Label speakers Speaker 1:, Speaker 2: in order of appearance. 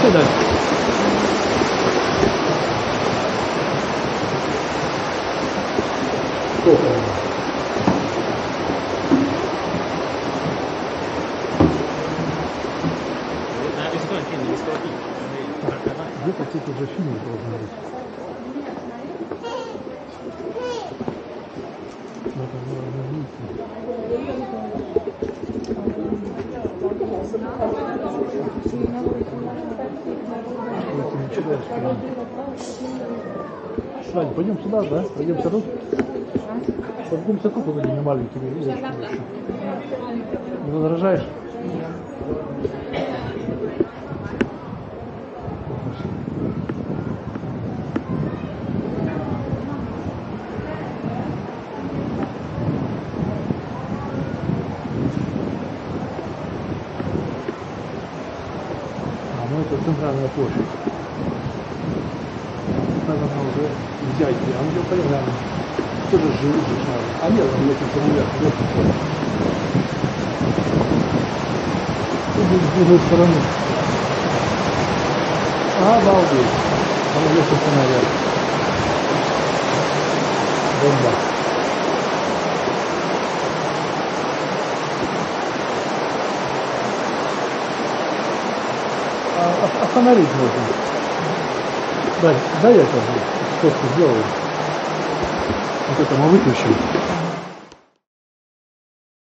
Speaker 1: Пошли дальше. Сколько? Где-то тут уже фильм должен быть. Это можно видеть. Ты не читаешь прям. Надя, пойдем сюда, да? Пойдемся тут. Пойдемся тут, вот этими маленькими. Не возражаешь? Ну это центральная площадь. Наверное, уже взять. А мы понимаем, что же живут здесь надо. А нет, он летит наверх, тут с другой стороны. Обалдеть. Он летит наверх. Бомба. Остановить можно. Да я сейчас что-то сделаю. Вот это мы выключим.